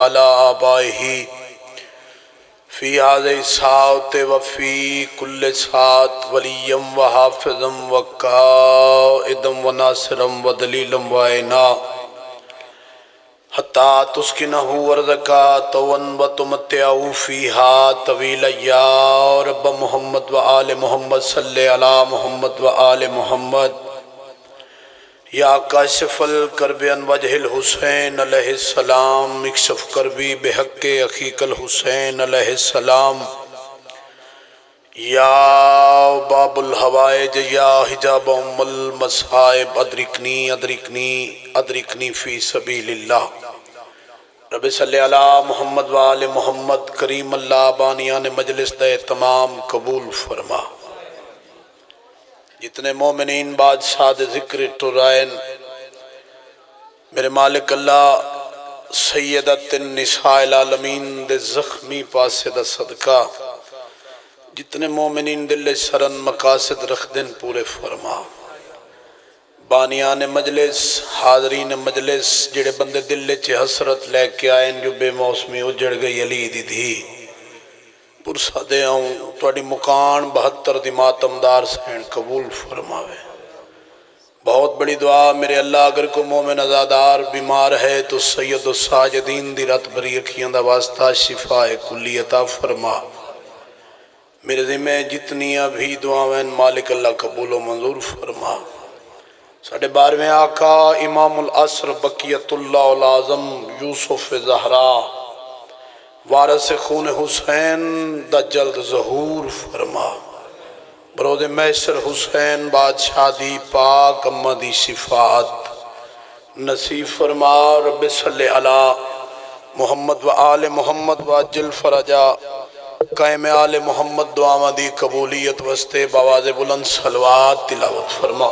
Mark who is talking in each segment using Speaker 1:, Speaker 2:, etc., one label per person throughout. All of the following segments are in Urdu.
Speaker 1: على آبائه في هذه الساعة وفي كل ساعة وليا وحافظا وقائدا وناصرا ودليلا وعينا حتى تسكنه أرضك طوعا وتمتعه فيها طويلا يا رب محمد وآل محمد صلی علی محمد وآل محمد یا کاشف الکرب عن وجہ الحسین علیہ السلام اکشف کربی بحق اخیک الحسین علیہ السلام یا باب الحوائج یا حجاب ام المصائب ادرکنی ادرکنی ادرکنی فی سبیل اللہ رب صلی علی محمد وآل محمد کریم اللہ بانیان مجلس دے تمام قبول فرما جتنے مومنین بادشاہ دے ذکر ٹرائن میرے مالک اللہ سیدت النساء العالمین دے زخمی پاسے دا صدقہ جتنے مومنین دل سرن مقاصد رکھ دن پورے فرما بانیان مجلس حاضرین مجلس جڑے بندے دل چے حسرت لے کے آئین جو بے موسمی اجڑ گئی علی دی دھی پرسا دے آؤں توڑی مکان 72 دی ماتمدار سین قبول فرماوے بہت بڑی دعا میرے اللہ اگر کو مومن ازادار بیمار ہے تو سید الساجدین دی رات بری اکھیاں دا واسطہ شفاء کلی عطا فرما میرے ذمہ جتنیاں بھی دعاویں مالک اللہ قبول و منظور فرما ساڑھے 12ویں آقا امام العصر بقیت اللہ العظم یوسف زہرا وارث خون حسین دا جلد ظہور فرما بروز محشر حسین بادشاہ دی پاک امہ دی شفاعت نصیب فرما رب صلی علی محمد و آل محمد و عجل فرجا قائم آل محمد دعا دی قبولیت وستے بآواز بلند صلوات تلاوت فرما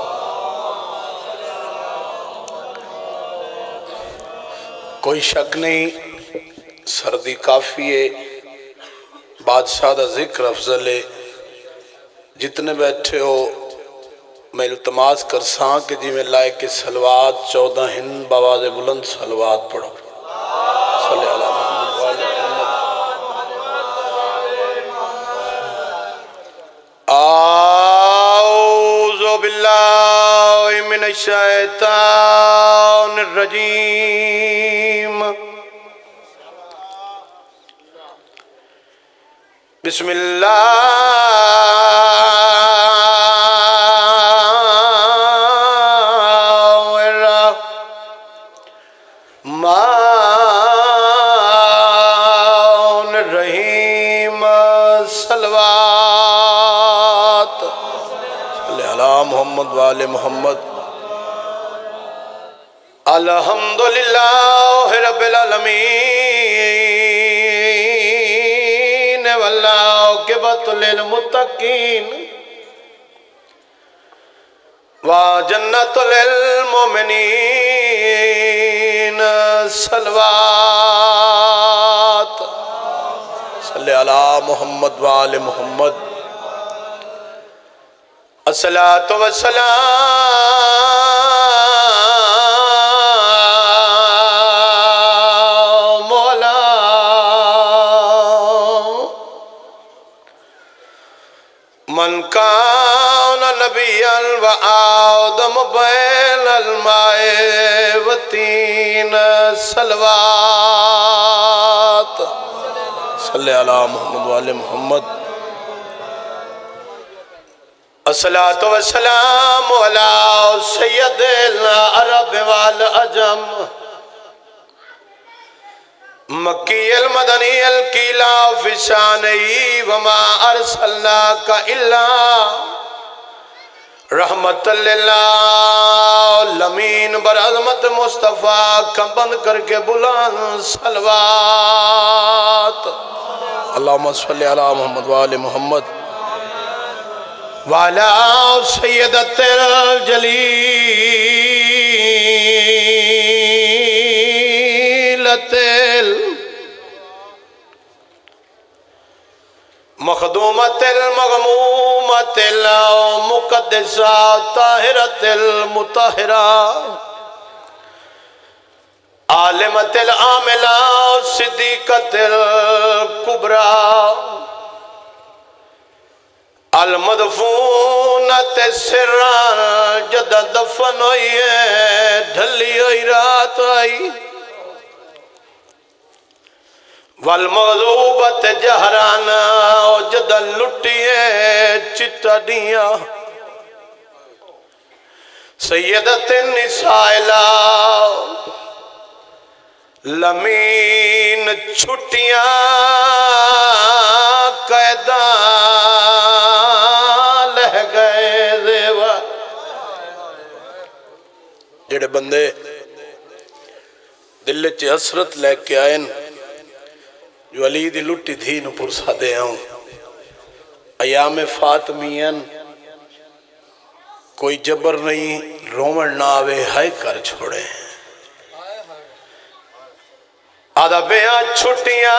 Speaker 1: کوئی شک نہیں سردی کافی ہے بادشاہ دا ذکر افضل ہے جتنے بیٹھے ہو میں التماس کر ساں کہ جی میں لائے کے صلوات 14 ہن بآواز بلند صلوات پڑھو صلی اللہ علیہ اعوذ باللہ من الشیطان الرجیم بسم اللہ الرحمن الرحیم صلوات صلی علی محمد وآل محمد الحمدللہ رب العالمین والعاقبۃ للمتقین وجنۃ للمؤمنین صلوات صلی علی محمد وآل محمد الصلاۃ والسلام مولا من کان نبیا و آدم بین الماء والطین صلوات صلی علی محمد وآل محمد الصلاۃ والسلام علی سید العرب والعجم مکی المدنی القیلہ فی شانہی وما ارسلناک الا رحمت للعالمین برعظمت مصطفیٰ کمبند کر کے بلند صلوات اللہم صلی علی محمد وآل محمد وعلا سیدت الجلیلت مخدومت المغمومت المقدسہ طاہرت المطہرہ عالمت العاملہ صدیقت الکبریٰ المدفونت سران جد دفن ہوئی ہے ڈھلی ہوئی رات آئی والمغضوبت جہرانا جد لٹی ہے چٹا دیا سیدت النسائلہ لمین چھٹیاں قیداں لہ گئے زیور جڑے بندے دل چ حسرت لے کے آئے جو علی دی لٹی دھی نو پرسا دے ہوں ایام فاطمیین کوئی جبر نہیں رومن نہ آوے ہائے کر چھوڑے آدھا بیاں چھٹیاں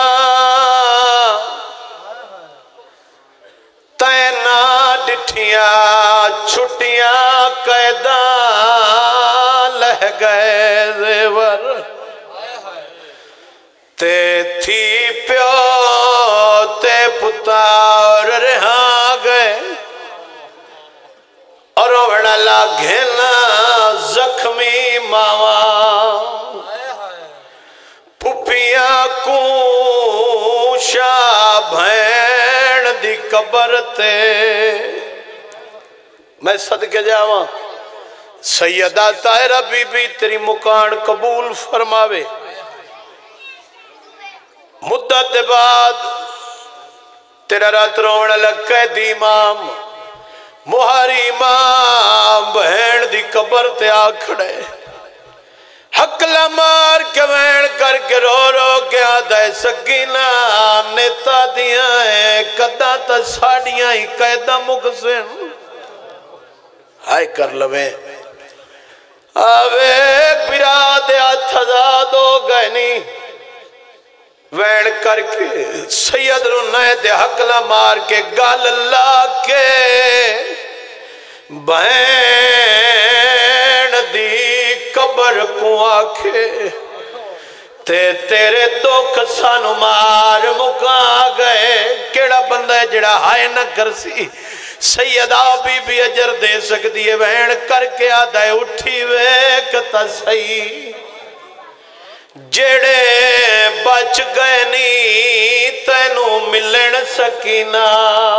Speaker 1: تینا ڈٹھیاں چھٹیاں قیداں لہ گئے زیور تے تھی پیو تے پتار رہا گئے اور وڑا لاغھنا زخمی ماواں پھپیاں کو شاہ بھین دی قبر تے میں صدقے جاواں سیدہ طاہرہ بی بی تیری مکان قبول فرماوے مدت بعد تیرا رات روڑ لگے دی امام مہاری امام بہن دی قبر تے آکھڑے حقلہ مار کے وین کر کے رو رو گیا دائے سکینہ نیتا دیا ہے قدہ تا ساڑیاں ہی قیدہ مقسم ہائے کر لویں آوے براد آتھزاد ہو گئے نہیں وین کر کے سید رنہ دے حقلہ مار کے گال اللہ کے بہن دی قبر کو آکھے تیرے دکھ سانو مار مکا گئے کیڑا بندہ ہے جڑا ہائے نہ کرسی سیدہ بی بی اجر دے سکتی ہے وین کر کے آدھا ہے اٹھی ویکتا سی جڑے بچ گئے نہیں تینوں ملن سکینہ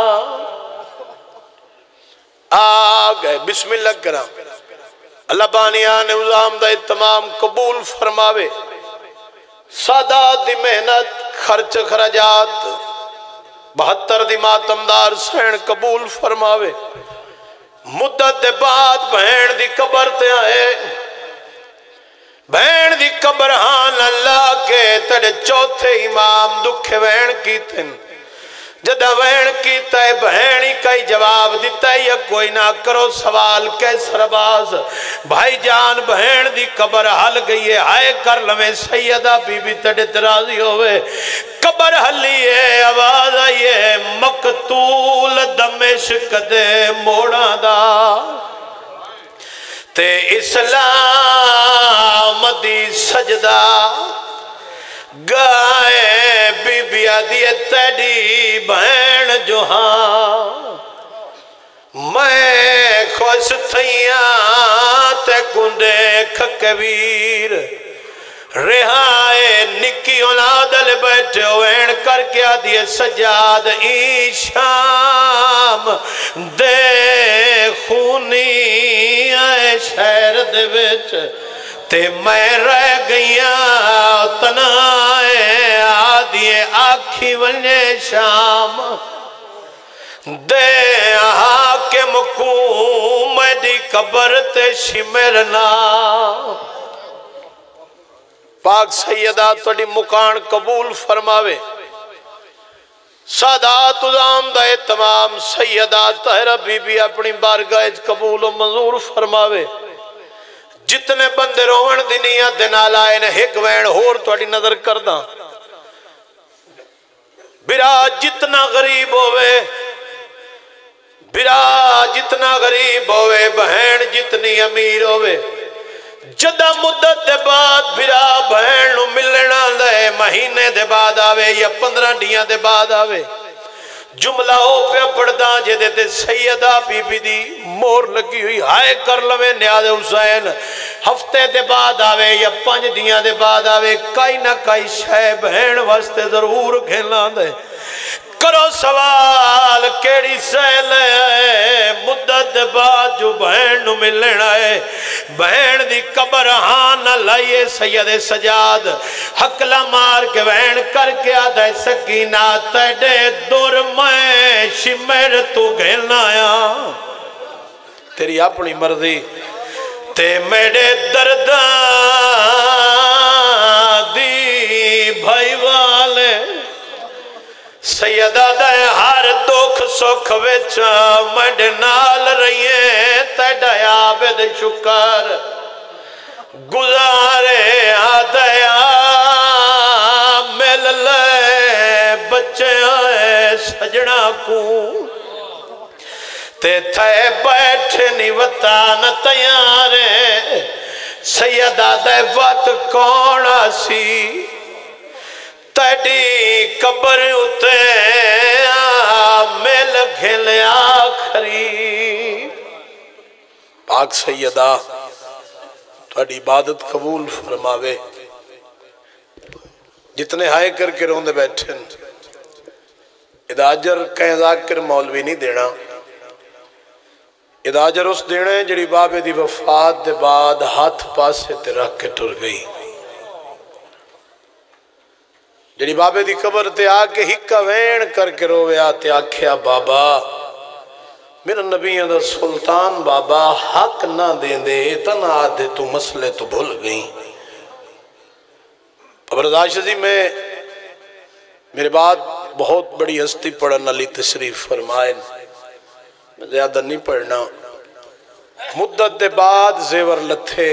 Speaker 1: آگئے بسم اللہ کرام اللہ بانیان نظام دا اتمام قبول فرماوے سادات دی محنت خرچ خرجات 72 دی ماتمدار سین قبول فرماوے مدت دے بعد بہن دی قبر تے آئے بہن دی قبر ہان اللہ کے تڑے چوتھے امام دکھے بہن کی تن جدہ بہن کی تے بہنی کئی جواب دیتا ہے یا کوئی نہ کرو سوال کیسر باز بھائی جان بہن دی قبر حل گئی ہے آئے کر لمیں سیدہ بی بی تڑے درازی ہوئے قبر حلی ہے آواز آئی ہے مقتول دمشق دے موڑا دا تے اسلام دی سجدہ گائے بی بی آدھی تیڑی بہن جو ہاں میں خوش تھیاں تے کنڈے کھکویر رہائے نکی اولادل بیٹھے ہوئین کر کے آدھی سجاد ای شام دے خونی آئے شہر دے وچ تے میں رہ گئیاں تنائے آدھی آکھی ونجے شام دے حاکم کو میڈی قبر تے شمرنا پاک سیدہ توڑی مکان قبول فرماوے سادات ازام دے تمام سیدہ طاہرہ بی بی اپنی بارگاہ قبول و منظور فرماوے جتنے بندے روہن دنیا دنال آئے نے ایک وین ہور توڑی نظر کردہ برا جتنا غریب ہوئے برا جتنا غریب ہوئے بہن جتنی امیر ہوئے جدہ مدت دے بعد بھرا بہن نو ملنا دے مہینے دے بعد آوے یا 15 ڈیاں دے بعد آوے جملہ ہو پہ پڑھدا جدے تے سیدہ بی بی دی مور لگی ہوئی ہائے کر لوے نیاز حسین ہفتے دے بعد آوے یا 5 ڈیاں دے بعد آوے کئی نہ کئی شے بہن واسطے ضرور گھیلا دے کرو سوال کیڑی سہل ہے مدت بعد جو بہن نو ملنا ہے بہن دی قبر ہاں نہ لائیے سید سجاد حقلہ مار کے بہن کر کے آدھا سکینہ تیڑے دور میں شمر تو گھلنا آیا تیری اپنی مرضی تے میرے درداں دی بھائی والے سیدہ دے ہر دکھ سکھ وچ مڈ نال رہیے تیڈا عابد شکر گزارے آدیا مل لے بچے آئے سجنا کو تے تھے بیٹھنی وطان تیارے سیدہ دے وقت کون آسی تیڑی قبر اتے مل گھل آخری پاک سیدہ تیڑی عبادت قبول فرماوے جتنے ہائے کر کے روندے بیٹھن اداجر کہیں ذاکر مولوی نہیں دینا اداجر اس دینے جڑی بابے دی وفات دے بعد ہاتھ پاسے تے رکھ کے ٹر گئی جڑی بابے دی قبر تے آکے ہکا وین کر کے روے آتے آکھیا بابا میرا نبی دا سلطان بابا حق نہ دیں دے اتنا آدھے تو مسئلے تو بھول گئی ابرداش عزیز میں میرے بعد بہت بڑی ہستی پڑھنا لی تشریف فرمائیں میں زیادہ نہیں پڑھنا مدت دے بعد زیور لتھے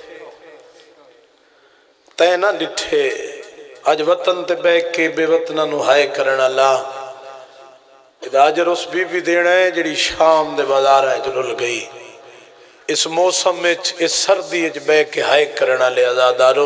Speaker 1: تینہ ڈٹھے آج وطن تے بیک کے بے وطنہ نو ہائے کرنا اللہ اداجر اس بی بی دینا ہے جڑی شام دے بازار ہے جو رل گئی اس موسم میں اس سردی اج بیک کے ہائے کرنا لے ازادارو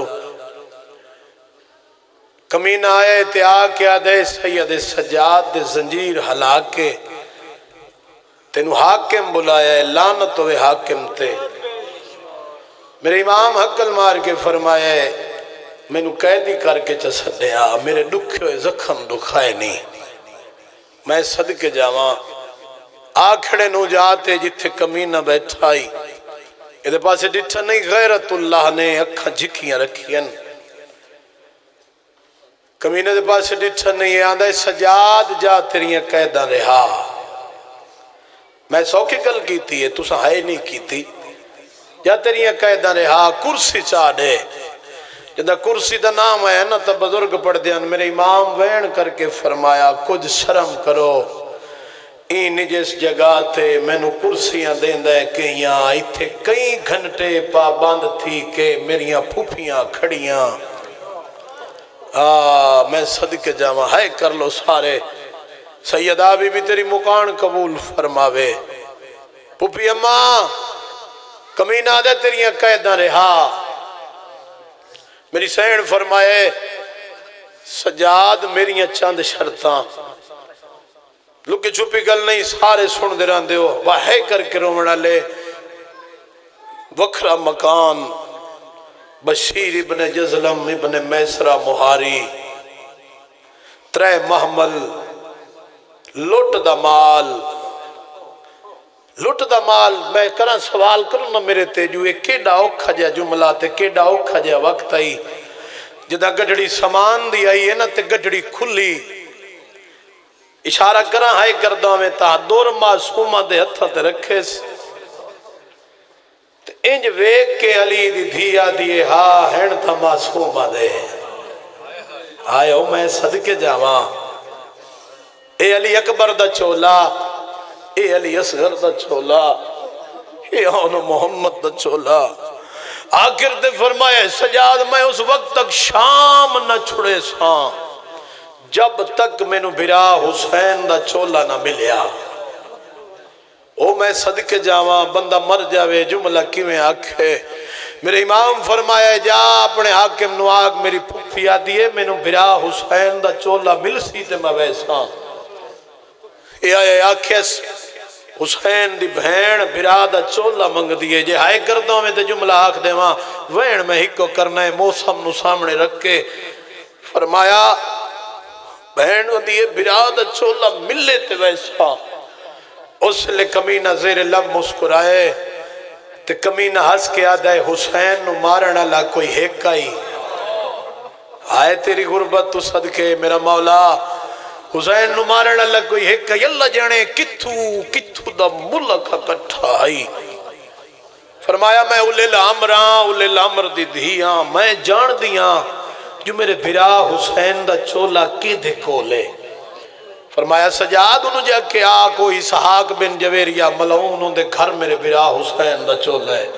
Speaker 1: کمین آئے تے آکے آدھے سید سجاد دے زنجیر ہلا کے تینو حاکم بلایا ہے لعنت ہوئے حاکم تے میرے امام حقل مار کے فرمایا ہے میں نو قیدی کر کے چسدے آ میرے دکھے ہوئے زخم دکھائے نہیں میں صدقے جاواں آکھڑے نو جاتے جتھے کمینہ بیٹھائی ادھے پاسے ڈٹھا نہیں غیرت اللہ نے اکھا جھکیاں رکھین کمینہ دے پاسے ڈٹھا نہیں آدھے سجاد جا تیریاں قیدہ رہا میں سوکھی کل کی تھی تو سہائے نہیں کی تھی جا تیریاں قیدہ رہا کرسی چاہ دے جدہ کرسی دا نام ہے نا تا بزرگ پڑھ دیا میرے امام وین کر کے فرمایا کچھ شرم کرو این جس جگہ تھے میں نو کرسیاں دیں دے کہ یہاں آئی تھے کئی گھنٹے پابند تھی کہ میریاں پھوپیاں کھڑیاں میں صدقے جاواں ہائے کر لو سارے سیدہ بھی تیری مکان قبول فرماوے پھوپی اماں کمینہ دے تیریاں قیدہ رہا میری سین فرمائے سجاد میریاں چاند شرطاں لکے چھپی گل نہیں سارے سن دے رہن دے ہو واہے کر کے رومنا لے وکھرا مکان بشیر ابن جزلم ابن میسرہ مہاری 3 محمل لٹ دا مال میں کرن سوال کروں نا میرے تیجو ایک کیڑا اوکھا جا جملہ تے کیڑا اوکھا جا وقت آئی جدہ گڑھڑی سامان دی آئی ہے نا تے گڑھڑی کھلی اشارہ کرا ہائے کردہ میں تا دور معصومہ دے ہتھا تے رکھے تے انج ویک کے علی دی دھیا دیئے ہاں ہین تھا معصومہ دے آئے ہو میں صدقے جاواں اے علی اکبر دا چولا اے علی اصغر دا چولا اے آن محمد دا چولا آخر دے فرمائے سجاد میں اس وقت تک شام نہ چھڑے ساں جب تک میں نو بھرا حسین دا چولا نہ ملیا او میں صدقے جاواں بندہ مر جاوے جملہ کی میں آکھے میرے امام فرمایا جا اپنے حاکم نو آگ میری پھوپھی آدھی ہے مینوں برا حسین دا چولا مل سی تے میں ویسا اے آئے آکھیس حسین دی بہن برا دا چولا منگ دیئے جے ہائے کردوں میں تے جملہ آکھ دے ماں وین میں ہکو کرنا ہے موسم نو سامنے رکھ کے فرمایا بہن دیئے برا دا چولا ملے تے ویسا اس لئے کمینہ زیر لب مسکرائے تے کمینہ ہس کے آدھا ہے حسین نو مارنا لا کوئی ہیک آئی آئے تیری غربت تو صدقے میرا مولا حسین نو مارنا لا کوئی ہیک آئی اللہ جانے کتھو دا ملک کٹھا آئی فرمایا میں اولے لامر دی دھیاں میں جان دیاں جو میرے بھرا حسین دا چولا کی دھکو لے فرمایا سجاد انہوں جا کہ کوئی اسحاق بن جویریہ ملعون انہوں دے گھر میرے بھرا حسین دا چولا ہے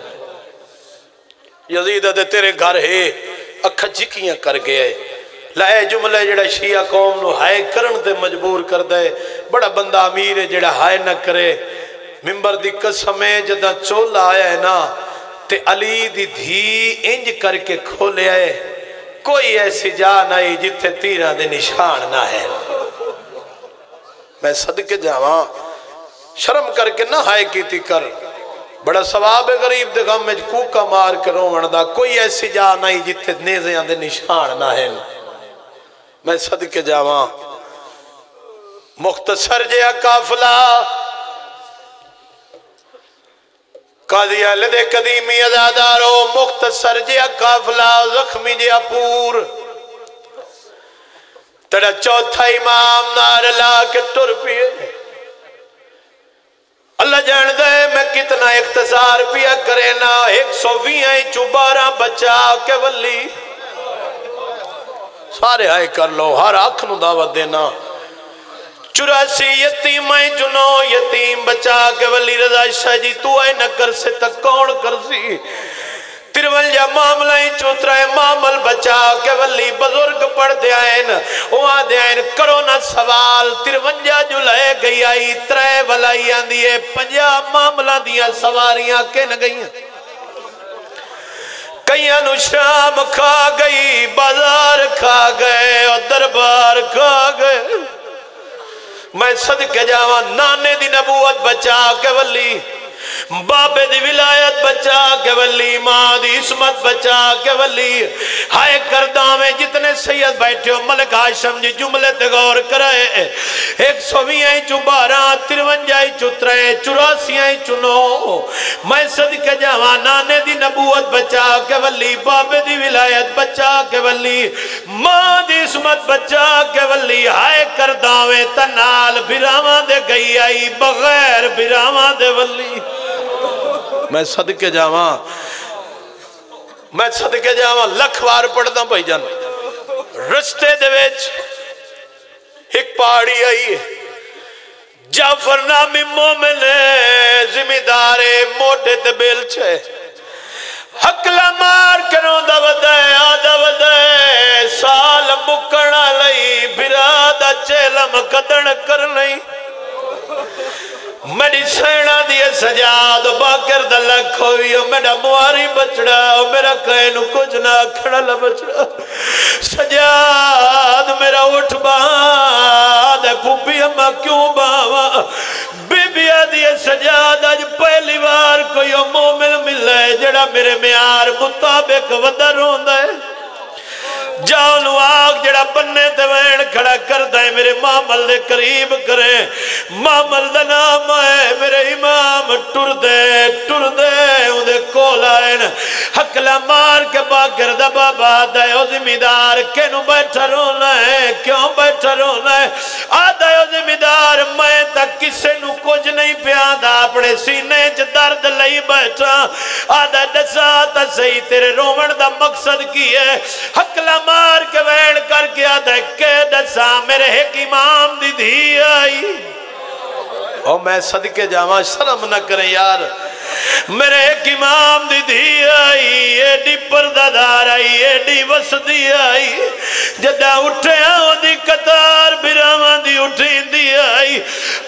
Speaker 1: یزید دے تیرے گھر ہے اکھا جھکیاں کر گئے لائے جملے جڑا شیعہ قوم نو ہائے کرن تے مجبور کر دے بڑا بندہ امیر ہے جڑا ہائے نہ کرے ممبر دی قسمیں جدہ چولا آیا ہے نا تے علی دی دھی انج کر کے کھولے آئے کوئی ایسی جا نہیں جتے تیرہ دے نشان نہ ہے میں صدقے جاواں شرم کر کے نہ ہائے کیتی کر بڑا ثواب غریب دے غم میں کوکا مار کے رومن دا کوئی ایسی جا نہیں جتے نیزیاں دے نشان نہ ہے میں صدقے جاواں مختصر جیا قافلہ قاضیہ لدے قدیمی ازادارو مختصر جیا قافلہ زخمی جیا پور تڑا چوتھا امام نار لا کے ٹر پیے اللہ جان دے میں کتنا اختصار پیا کرے نا 120 بچا کے ولی سارے آئے کر لو ہر آنکھ نو دعوت دینا 84 یتیمیں جنو یتیم بچا کے ولی رضا شاہ جی تو آئے نہ کر سے تک کون کر سی ترولجہ معاملیں چوترائے معامل بچا کے ولی بزرگ پڑھ دے آئین وہاں دے آئین کرو نہ سوال ترونجہ جو لائے گئی آئی ترائے ولائیاں دیئے 50 معاملہ دیا سواریاں کے نہ گئی کئیاں نو شام کھا گئی بازار کھا گئے اور دربار کھا گئے میں صدقے جاواں نانے دی نبوت بچا کے ولی بابے دی ولایت بچا کے ولی ماں دی عصمت بچا کے ولی ہائے کرداں میں جتنے سید بیٹھے ہو ملک ہاشم جی جملے تے غور کرائے 120 53 84 چنو میں صدقے جاواں نانے دی نبوت بچا کے ولی بابے دی ولایت بچا کے ولی ماں دی عصمت بچا کے ولی ہائے کرداں میں تنال بھراواں دے گئی آئی بغیر بھراواں دے ولی میں صدقے جاواں لکھ وار پڑھتا بھائی جان رستے دے ویچ ایک پہاڑی آئی جعفر نامی مومن ذمہ دارے موٹے تے بیل چھے حقلہ مار کروں دا ودے سال مکڑا لئی بھرادا چیلم قدن کر لئی میری سینہ دیئے سجاد باکر دلک ہوئی میرا مواری بچڑا میرا کہنو کچھ نہ کھڑا لبچڑا سجاد میرا اٹھ باد پھوپی اممہ کیوں باوا بی بی آدھیے سجاد آج پہلی بار کوئی مومن ملے جڑا میرے میار مطابق ودر ہوندہ ہے جاؤنو آگ جڑا بننے دوین کھڑا کر دائیں میرے معامل دے قریب کریں معامل دا نام ہے میرے امام ٹر دے اندھے کول آئین حقلہ مار کے باگر دا بابا دائے او زمیدار کینو بیٹھا رونا ہے کیوں بیٹھا رونا ہے آدھائے او زمیدار میں تک کسے نو کچھ نہیں پیادا اپنے سینے چ درد لئی بیٹھا آدھائے دساتا صحیح تیرے رومن دا مقصد کی ہے حقلہ مار کے وین کر کے آدھا کہ دسا میرے ایک امام دی دھی آئی او میں صدقے جاواں شرم نہ کریں یار میرے ایک امام دی دھی آئی ایڈی پردہ دار آئی ایڈی وسدی آئی جدہ اٹھے آؤں دی قطار برامان دی اٹھیں دی آئی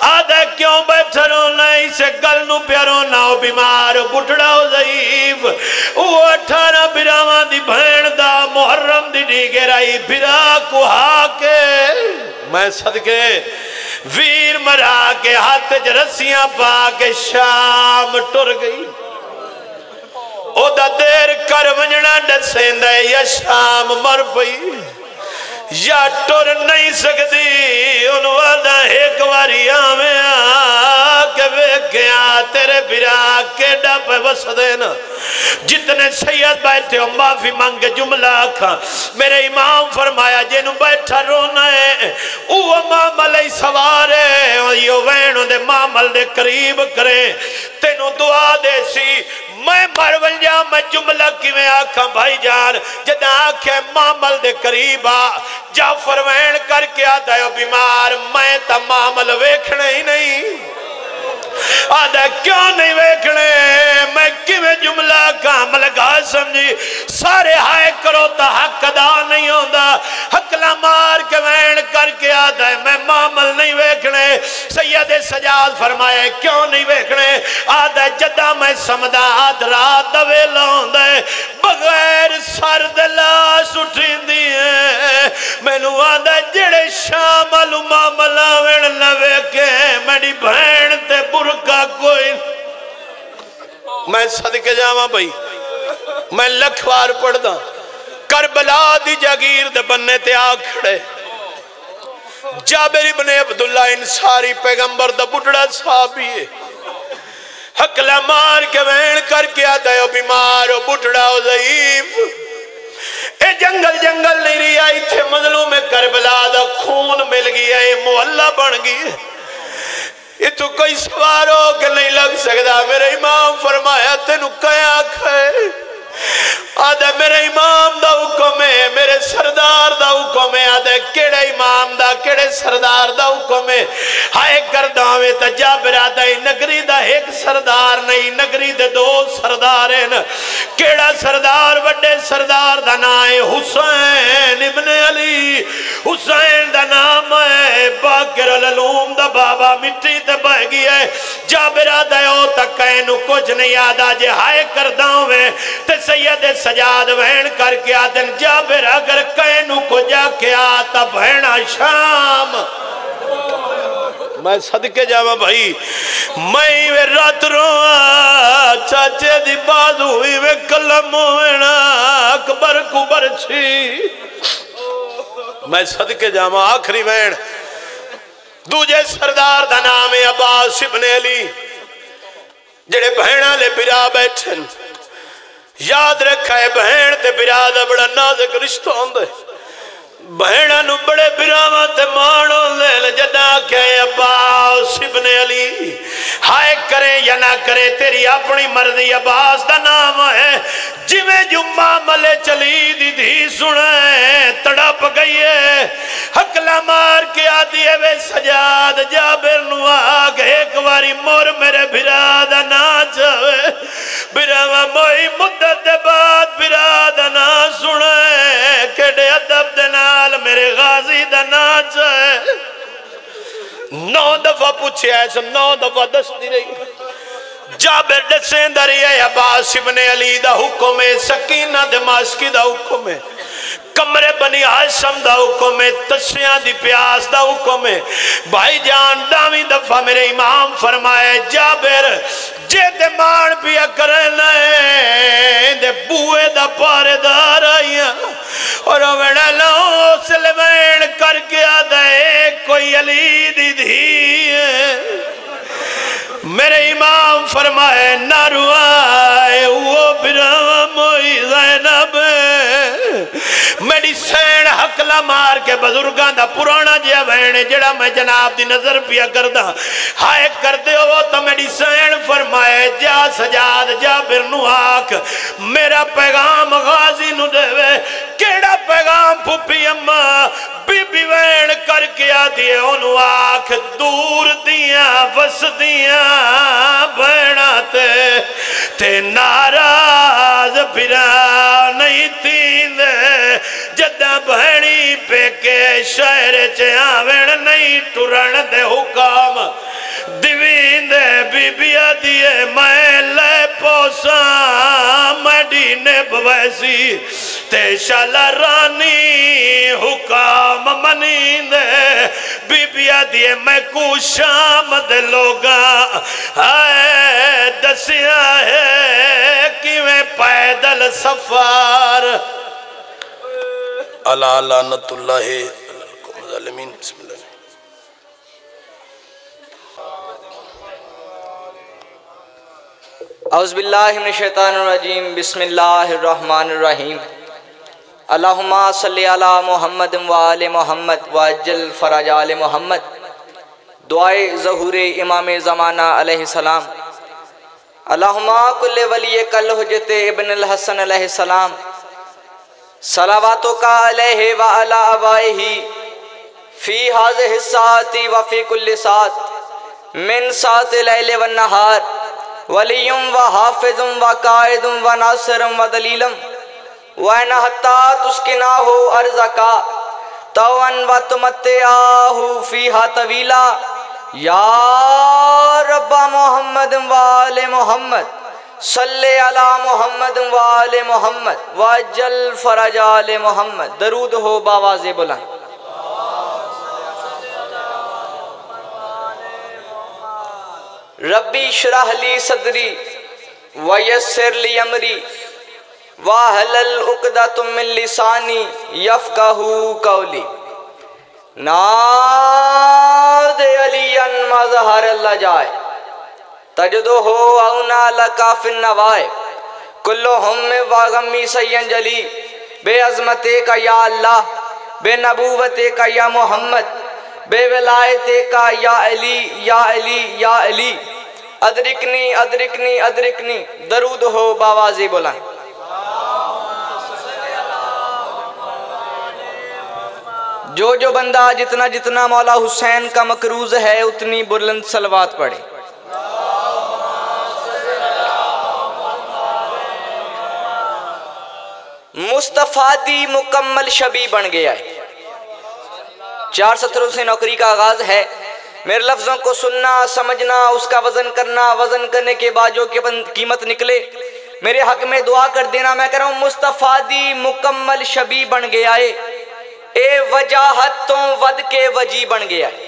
Speaker 1: آدھے کیوں بیٹھا رونا اسے گل نو پیا رونا ہو بیمار بٹھڑا ہو ضعیف وہ 18 براواں دی بہن دا محرم دی ڈیگے رائی برا کو ہا کے میں صدقے ویر مرا کے ہاتھ رسیاں پا کے شام ٹر گئی او دا دیر کر ونجنا ڈسیں دے یا شام مر پئی یا ٹر نہیں سکتی انہوں دا ایک واری آمیں آکے ویکھیاں تیرے برا کے ڈاپے وسدینا جتنے سید بیٹھے ہو معافی مانگے جملہ آکھا میرے امام فرمایا جنہوں بیٹھا رونا ہے اوہ معامل ہی سوارے یہ وینوں دے معامل دے قریب کریں تینوں دعا دے سی میں مرول جا میں جملہ کی میں آکھاں بھائی جان جدہ آکھیں معامل دے قریبا جعفر وین کر کے آتا ہے بیمار میں تا معامل ویکھنے ہی نہیں آدھا کیوں نہیں ویکھنے میں کیویں جملہ کامل گا سمجھی سارے ہائے کرو تا حق ادا نہیں ہوندہ حق مار کے وین کر کے آدھا ہے میں معامل نہیں ویکھنے سید سجاد فرمائے کیوں نہیں ویکھنے آدھا جدہ میں سمدہ آدھ رات دویلہ ہوندہ ہے بغیر سرد لاش اٹھیں دیئے میں نو آدھا جڑے شامل معاملہ وین لوے کے میری بہن تے برکا کوئی میں صدقے جاواں بھئی میں لکھوار پڑھ دا کربلا دی جاگیر دے بننے تے آکھڑے جابر ابن عبداللہ انصاری پیغمبر دا بڑھڑا صحابی ہے حقلہ مار کے وین کر کے آتا ہے بیمار ہو بڑھڑا ہو ضعیف اے جنگل نہیں رہی آئی تھے مظلوم کربلا دا خون مل گیا ہے محلہ بن گئی یہ تو کوئی سوار ہو کہ نہیں لگ سکتا میرے امام فرمایا تینو کیا کھائے آدھے میرے امام دا حکم ہے میرے سردار دا حکم ہے آدھے کیڑے امام دا کیڑے سردار دا حکم ہے ہائے کرداوے تا جابر آدھے نگری دا ایک سردار نہیں نگری دے دو سردار ہیں کیڑا سردار وڈے سردار دا نام ہے حسین ابن علی حسین دا نام ہے باقر العلوم دا بابا مٹی تے بہ گیا ہے جابر آدھے او تک کہنو کچھ نہیں آدھا جے ہائے کرداوے تے سید سجاد وین کر کے آدن جابر اگر کہنو کو جا کے آتا بہنا شام میں صدقے جاواں بھائی میں رات رواں چاچے دی بازو ہوئی میں کلم ہوئینا اکبر کو برچی میں صدقے جاواں آخری وین دوجہ سردار دا نام ہے عباس ابن علی جڑے بہنہ لے برا بیٹھن یاد رکھا ہے بہن تے برادہ بڑا نازک رشتہ ہوندے بہنہ نو بڑے براواں تے مانو لے جدا کہ عباس ابن علی ہائے کرے یا نہ کرے تیری اپنی مرضی عباس دا نام ہے جی میں جو معاملے چلی دی دھی سنے تڑپ گئی ہے حقلہ مار کے آدھی ہے وے سجاد جابر نو آگ ایک واری مور میرے برادہ نہ جاوے براواں موئی مدت بعد برادہ نہ سنے کڑے ادب دنال میرے غازی دا ناچ ہے 9 دفعہ پوچھے ایسا 9 دفعہ دستی رہی جابر دسیں دری ہے عباس ابن علی دا حکم ہے سکینہ دماسکی دا حکم ہے کمرے بنی عاشم دا حکم ہے تشیاں دی پیاس دا حکم ہے بھائی جان داویں دفعہ میرے امام فرمائے جابر جے دے مان پیا کرنا ہے دے بوئے دا پارے دار آئیاں اور ویڑا لوں سلوین کر کے آدھے کوئی علی دی دھی ہے میرے امام فرمائے نارو آئے وہ براہ موئی زینب میڈی سین حقلہ مار کے بزرگاں دا پرانا جیا بہنے جڑا میں جناب دی نظر پیا کردہ ہائے کردے ہو تو میڈی سین فرمائے جا سجاد جا برنو آکھ میرا پیغام غازی نو دے وے کیڑا پیغام پھوپی اممہ بی بی وین کر کے آدھے انو آکھ دور دیاں وس دیاں بہنا تے ناراض پھرا نہیں تین جدہ بہنی پہ کے شہر چیاوین نہیں ٹرن دے حکام دیویندے بی بیا دیے میں لے پوسا مڈینے بویسی تے شالا رانی حکام منیندے بی بیا دیے میں کو شام دے لوگا آئے دسیا ہے کہ میں پیدل سفار اللہ لعنت اللہ ظالمین بسم اللہ
Speaker 2: اعوذ باللہ من الشیطان الرجیم بسم اللہ الرحمن الرحیم اللہم صلی علی محمد وآل محمد وعجل فرج آل محمد دعائے ظہور امام زمانہ علیہ السلام اللہم کل ولی کل حجت ابن الحسن علیہ السلام صلواتو کا علیہ وعلا آبائہ فی حاضر الساعت وفی کل ساعت من ساعت لیل والنہار ولیم و حافظ و قائد و ناصر و دلیل وَإِنَ حَتَّى تُسْكِنَاهُ أَرْضَكَ طَوْعًا وَتُمَتِّعَهُ فِيهَا طَوِيلًا یا رب محمد وآل محمد صلی علی محمد وآل محمد وعجل فرج آل محمد درود ہو باواز بلند ربی شرح لی صدری ویسر لی امری واحلل عقدۃ من لسانی یفقہوا قولی ناد علی مظہر اللہ جائے تجدو ہو اونا لکا فی النوائے کلہم واغمی سین جلی بے عظمت کا یا اللہ بے نبوت کا یا محمد بے ولایت کا یا علی یا علی یا علی ادرکنی ادرکنی ادرکنی درود ہو باواز بلند جو بندہ جتنا جتنا مولا حسین کا مکروز ہے اتنی بلند صلوات پڑھے مصطفیٰ دی مکمل شبی بن گیا ہے 4 سطروں سے نوکری کا آغاز ہے میرے لفظوں کو سننا سمجھنا اس کا وزن کرنا وزن کرنے کے بعد جو قیمت نکلے میرے حق میں دعا کر دینا میں کہہ رہا ہوں مصطفیٰ دی مکمل شبی بن گیا ہے اے وجاہت تو ود کے وجی بن گیا ہے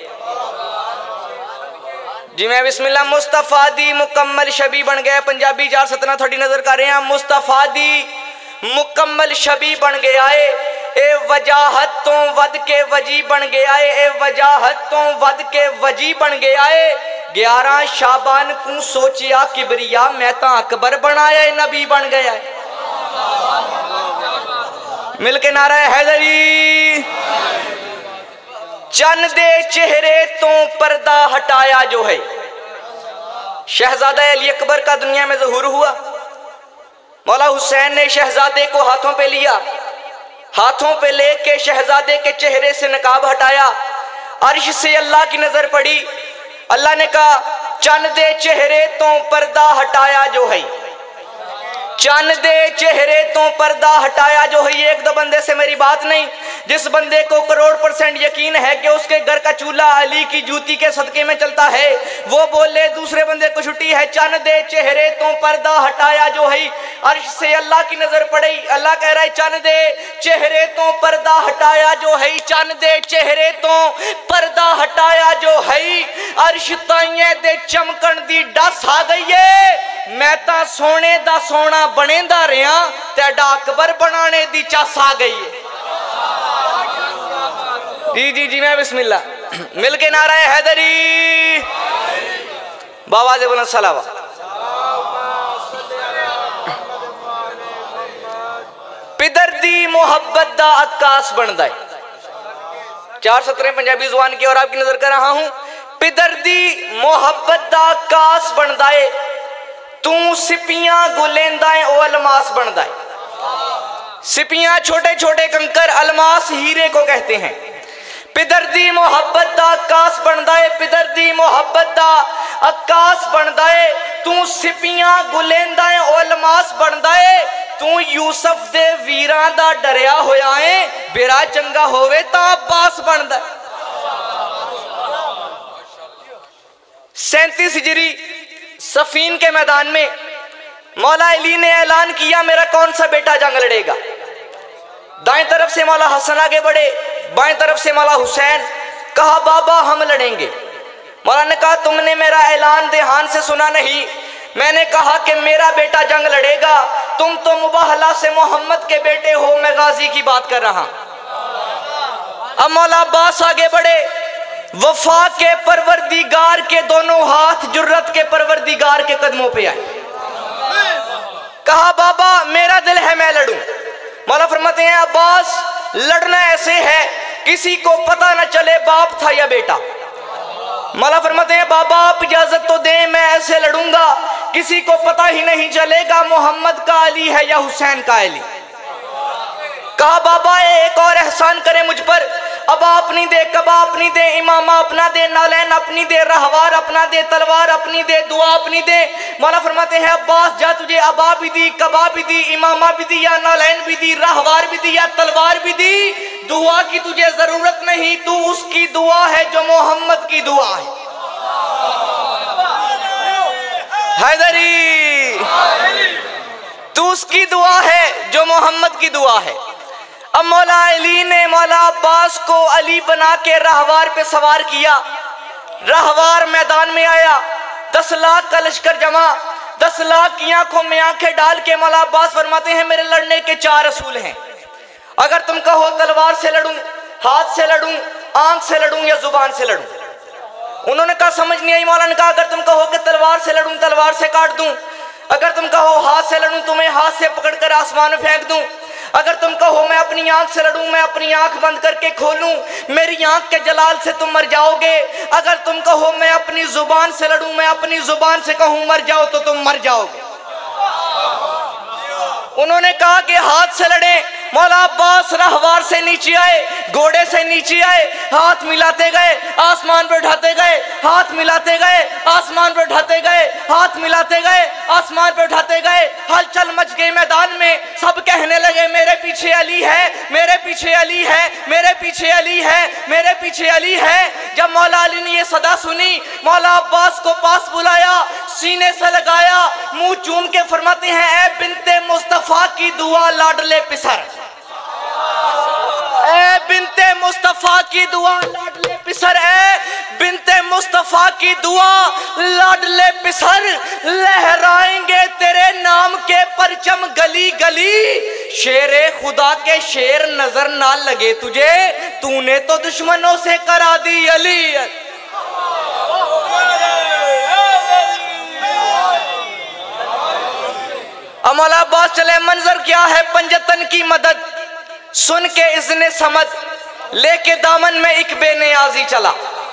Speaker 2: جی میں بسم اللہ مصطفیٰ دی مکمل شبی بن گیا پنجابی 4 سطرہ تھوڑی نظر کر رہے ہیں مصطفیٰ دی مکمل شبی بن گیا ہے اے وجاہت تو ود کے وجی بن گیا ہے اے وجاہت تو ود کے وجی بن گیا ہے 11 شعبان کو سوچیا کبریا میں تا اکبر بنایا ہے نبی بن گیا ہے مل کے نعرہ حیدری چند چہرے تو پردہ ہٹایا جو ہے شہزادہ علی اکبر کا دنیا میں ظہور ہوا مولا حسین نے شہزادے کو ہاتھوں پہ لیا ہاتھوں پہ لے کے شہزادے کے چہرے سے نقاب ہٹایا عرش سے اللہ کی نظر پڑی اللہ نے کہا چند چہرے تو پردہ ہٹایا جو ہے چند چہرے تو پردہ ہٹایا جو ہے یہ ایک دو بندے سے میری بات نہیں جس بندے کو 100% یقین ہے کہ اس کے گھر کا چولہا علی کی جوتی کے صدقے میں چلتا ہے وہ بولے دوسرے بندے کو چھٹی ہے چند چہرے تو پردہ ہٹایا جو ہے عرش سے اللہ کی نظر پڑی اللہ کہہ رہا ہے چند چہرے تو پردہ ہٹایا جو ہے چند چہرے تو پردہ ہٹایا جو ہے عرش تائیں دے چمکن دی ڈس آ گئی ہے میں تا سونے دا سونا بنے دا رہا تیڈا اکبر بنانے دی چاس آ گئی ہے جی میں بسم اللہ مل کے نعرہ حیدری باواز بلند صلوات پدر دی محبت دا عکاس بن دائے 4 سطریں پنجابی زبان کی اور آپ کی نظر کر رہا ہوں پدر دی محبت دا عکاس بن دائے تو سپیاں گلیندائیں او الماس بن دائے سپیاں چھوٹے چھوٹے کنکر الماس ہیرے کو کہتے ہیں پدر دی محبت دا عکاس بن دائے پدر دی محبت دا عکاس بن دائے تو سپیاں گلیندائیں او الماس بن دائے تو یوسف دے ویران دا ڈریا ہویائیں بیرا چنگا ہوئے تا عباس بن دائے 37 हिजरी सफीन के मैदान में मौला अली ने ऐलान किया मेरा कौन सा बेटा जंग लड़ेगा। दाएं तरफ से मौला हसन आगे बढ़े, बाएं तरफ से मौला हुसैन। कहा बाबा हम लड़ेंगे। मौला ने कहा तुमने मेरा ऐलान देहान से सुना नहीं, मैंने कहा कि मेरा बेटा जंग लड़ेगा, तुम तो मुबाहला से मोहम्मद के बेटे हो, मैं गाजी की बात कर रहा। अब मौला अब्बास आगे बढ़े, वफा के परवरदिगार के दोनों हाथ जुर्रत के परवरदिगार के कदमों पे आए। कहा बाबा मेरा दिल है मैं लड़ूं। मौला फरमाते हैं अब्बास लड़ना ऐसे है किसी को पता न चले बाप था या बेटा। मौला फरमाते हैं बाबा आप इजाजत तो दें, मैं ऐसे लड़ूंगा किसी को पता ही नहीं चलेगा मोहम्मद का अली है या हुसैन का अली। कहा बाबा एक और एहसान करें मुझ पर, अब अपनी दे, कबा अपनी दे, इमामा अपना दे, नालैन अपनी दे, रहवार अपना दे, तलवार अपनी दे, दुआ अपनी दे। मौला फरमाते हैं अब्बास जा तुझे अबा भी दी, कबा भी दी, इमामा भी दी, या नालैन भी दी, रहवार भी दी, या तलवार भी दी, दुआ की तुझे जरूरत नहीं, तू उसकी दुआ है जो मोहम्मद की दुआ है। हैदरी तू उसकी दुआ है जो मोहम्मद की दुआ है। अब मौला अली ने मौला अब्बास को अली बना के रहवार पे सवार किया। रहवार मैदान में आया, 10 लाख का लश्कर जमा, 10 लाख की आंखों में आंखें डाल के मौला अब्बास फरमाते हैं मेरे लड़ने के 4 असूल हैं। अगर तुम कहो तलवार से लड़ूं, हाथ से लड़ूं, आंख से लड़ूं या जुबान से लड़ूं। उन्होंने कहा समझ नहीं आई। मौला ने कहा अगर तुम कहो कि तलवार से लड़ूं, तलवार से काट दूं। अगर तुम कहो हाथ से लड़ूं, तुम्हें हाथ से पकड़कर आसमान में फेंक दूं। अगर तुम कहो मैं अपनी आंख से लड़ूं, मैं अपनी आंख बंद करके खोलूं, मेरी आंख के जलाल से तुम मर जाओगे। अगर तुम कहो मैं अपनी जुबान से लड़ूं, मैं अपनी जुबान से कहूं मर जाओ तो तुम मर जाओगे। उन्होंने कहा कि हाथ से लड़े। मौला अब्बास रहवार से नीचे आए, घोड़े से नीचे आए, हाथ मिलाते गए, आसमान पर उठाते गए, हाथ मिलाते गए, आसमान पर उठाते गए, हाथ मिलाते गए, आसमान पर उठाते गए। हलचल मच गई मैदान में, सब कहने लगे मेरे पीछे अली है, मेरे पीछे अली है, मेरे पीछे अली है, मेरे पीछे अली है। जब मौला अली ने ये सदा सुनी, मौला अब्बास को पास बुलाया, सीने से लगाया, मुंह चूम के फरमाते हैं ऐ बिनते मुस्तफा की दुआ लाडले पिसर, ऐ बिनते मुस्तफा की दुआ लाडले पिसर, ऐ बिनते मुस्तफा की दुआ लाडले पिसर, लहराएंगे तेरे नाम के परचम गली गली, शेरे खुदा के शेर नजर ना लगे तुझे, तूने तो दुश्मनों से करा दी अली। मौला अब्बास चले, मंजर क्या है पंजतन की मदद सुन के इज़्ने समद, लेके दामन में एक बेनियाजी चला।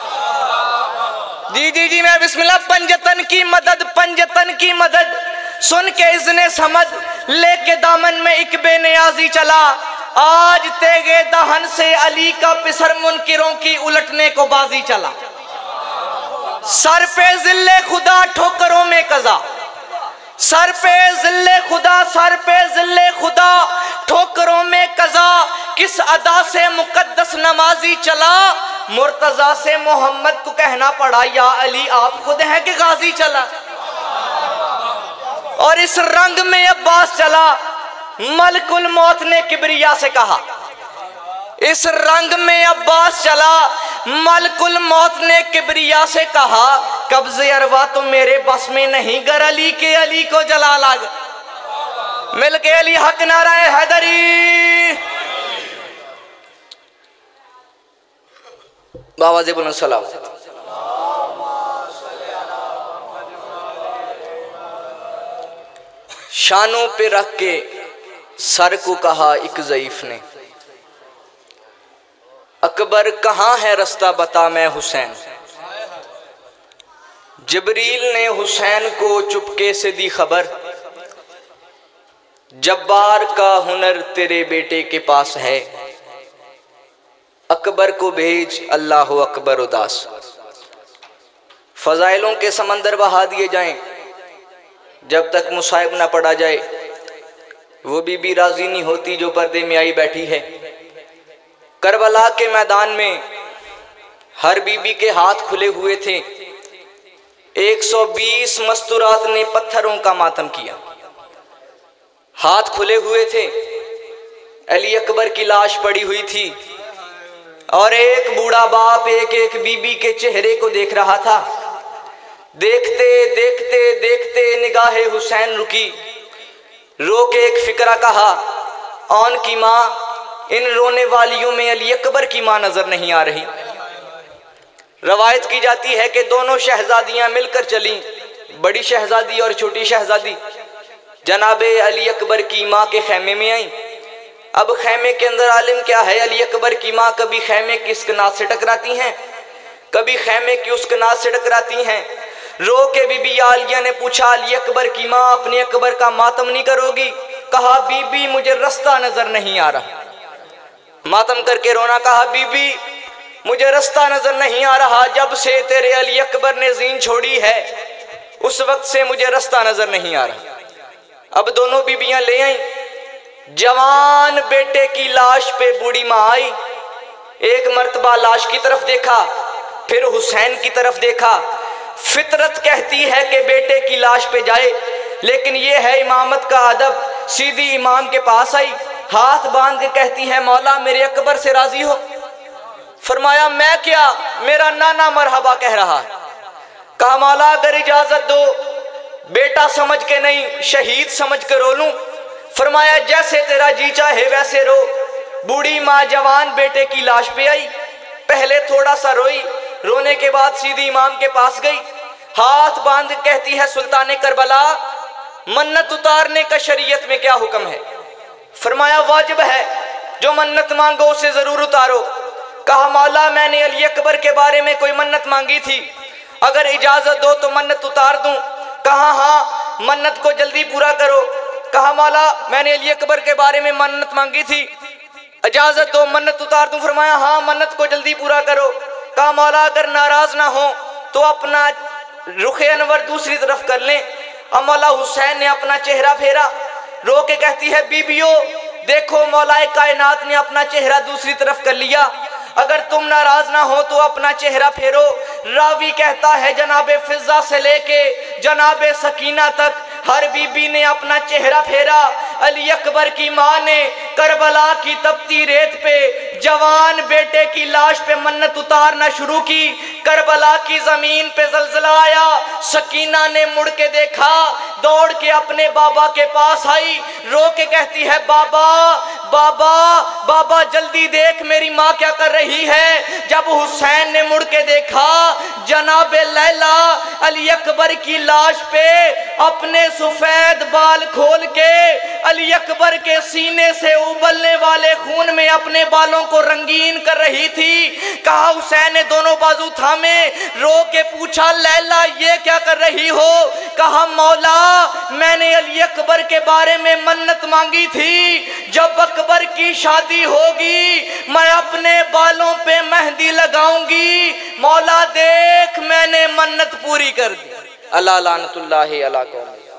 Speaker 2: जी जी जी मैं बिस्मिल्लाह। पंजतन की मदद, पंजतन की मदद सुन के इज़्ने समद, लेके दामन में एक बेनियाजी चला। आज तेगे दहन से अली का पिसर मुनकिरों की उलटने को बाजी चला। सर पे जिल्ले खुदा ठोकरों में कज़ा, सर पे जिल्ले खुदा, सर पे जिल्ले खुदा ठोकरों में कज़ा, किस अदा से मुकद्दस नमाजी चला, मुर्तजा से मोहम्मद को कहना पड़ा या अली आप खुद हैं कि गाजी चला। और इस रंग में अब्बास चला, मलकुल मौत ने किबरिया से कहा। इस रंग में अब्बास चला, मलकुल मौत ने किबरिया से कहा कब्ज़े अरवा तो मेरे बस में नहीं, गर अली के अली को जला लाग, मिल के अली हक नाराए हैदरी। बाबा जी बोलो सलाम। शानों पे रख के सर को कहा एक ज़ईफ ने, अकबर कहाँ है रास्ता बता मैं हुसैन। जिब्रील ने हुसैन को चुपके से दी खबर, जब्बार का हुनर तेरे बेटे के पास है, अकबर को भेज अल्लाह अकबर उदास। फजाइलों के समंदर बहा दिए जाएं, जब तक मुसाइब ना पड़ा जाए। वो बीबी राजी नहीं होती जो पर्दे में आई बैठी है। करबला के मैदान में हर बीबी के हाथ खुले हुए थे, 120 مستورات نے پتھروں کا ماتم کیا، ہاتھ کھلے ہوئے تھے، علی اکبر کی لاش پڑی ہوئی تھی، اور ایک بوڑھا باپ ایک ایک بی بی کے چہرے کو دیکھ رہا تھا۔ دیکھتے دیکھتے دیکھتے نگاہ حسین رکی، رو کے ایک فکرہ کہا، آن کی ماں، ان رونے والیوں میں علی اکبر کی ماں نظر نہیں آ رہی۔ روایت کی جاتی ہے کہ دونوں شہزادیاں مل کر چلیں، بڑی شہزادی اور چھوٹی شہزادی، جناب علی اکبر کی ماں کے خیمے میں آئیں۔ اب خیمے کے اندر عالم کیا ہے، علی اکبر کی ماں کبھی خیمے کی اسکنات سے ٹکراتی ہیں، کبھی خیمے کی اسکنات سے ٹکراتی ہیں۔ رو کے بی بی عالیہ نے پوچھا، علی اکبر کی ماں اپنے اکبر کا ماتم نہیں کرو گی؟ کہا، بی بی مجھے رستہ نظر نہیں آ رہا۔ ماتم کر کے رونا، کہا، بی بی مجھے رستہ نظر نہیں آ رہا، جب سے تیرے علی اکبر نے زین چھوڑی ہے اس وقت سے مجھے رستہ نظر نہیں آ رہا۔ اب دونوں بیبیاں لے آئیں، جوان بیٹے کی لاش پہ بوڑھی ماں آئی، ایک مرتبہ لاش کی طرف دیکھا، پھر حسین کی طرف دیکھا۔ فطرت کہتی ہے کہ بیٹے کی لاش پہ جائے، لیکن یہ ہے امامت کا ادب، سیدھی امام کے پاس آئی، ہاتھ باندھ کے کہتی ہے، مولا میرے اکبر سے راضی ہو؟ فرمایا، میں کیا، میرا نانا مرحبا کہہ رہا ہے۔ کہا، مولا اگر اجازت دو، بیٹا سمجھ کے نہیں شہید سمجھ کے رو لوں؟ فرمایا، جیسے تیرا جی چاہے ویسے رو۔ بوڑھی ماں جوان بیٹے کی لاش پہ آئی، پہلے تھوڑا سا روئی، رونے کے بعد سیدھی امام کے پاس گئی، ہاتھ باندھ کہتی ہے، سلطان کربلا منت اتارنے کا شریعت میں کیا حکم ہے؟ فرمایا، واجب ہے، جو منت مانگو اسے ضرور اتارو۔ کہا، مولا میں نے علی اکبر کے بارے میں کوئی منت مانگی تھی، اگر اجازت دو تو منت اتار دوں۔ کہا، ہاں منت کو جلدی پورا کرو۔ کہا، مولا میں نے علی اکبر کے بارے میں منت مانگی تھی، اجازت دو منت اتار دوں۔ فرمایا، ہاں منت کو جلدی پورا کرو۔ کہا، مولا اگر ناراض نہ ہو تو اپنا رخ انور دوسری طرف کر لیں۔ اب مولا حسین نے اپنا چہرہ پھیرا، رو کے کہتی ہے، بیبیو دیکھو مولا کائنات نے اپنا چہرہ دوسری طرف کر لیا، اگر تم ناراض نہ ہو تو اپنا چہرہ پھیرو۔ راوی کہتا ہے جناب فضہ سے لے کے جناب سکینہ تک ہر بی بی نے اپنا چہرہ پھیرا۔ علی اکبر کی ماں نے کربلا کی تپتی ریت پہ جوان بیٹے کی لاش پہ منت اتارنا شروع کی۔ کربلا کی زمین پہ زلزلہ آیا، سکینہ نے مڑ کے دیکھا، دوڑ کے اپنے بابا کے پاس آئی، رو کے کہتی ہے، بابا بابا بابا جلدی دیکھ میری ماں کیا کر رہی ہے۔ جب حسین نے مڑ کے دیکھا، جناب لیلا علی اکبر کی لاش پہ اپنے سفید بال کھول کے علی اکبر کے سینے سے ابلنے والے خون میں اپنے بالوں کو رنگین کر رہی تھی۔ کہا، حسین نے دونوں بازو تھامے، رو کے پوچھا، لیلا یہ کیا کر رہی ہو؟ کہا، مولا میں نے علی اکبر کے بارے میں منت مانگی تھی، جب اکبر کی شادی ہوگی میں اپنے بالوں پہ مہندی لگاؤں گی، مولا دیکھ میں نے منت پوری کر دی۔ اللہ لعنت اللہ علی قوم۔